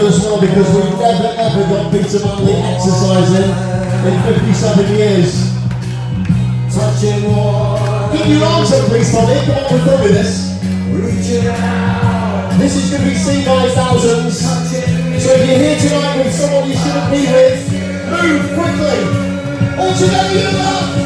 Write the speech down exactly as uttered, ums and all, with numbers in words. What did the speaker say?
as well, because we've never ever got Peter Manley exercising in fifty-seven years. Keep your arms up, please, Tommy. Come on, we're filming this. This is going to be seen by thousands. So if you're here tonight with someone you shouldn't be with, move quickly. All together, you love.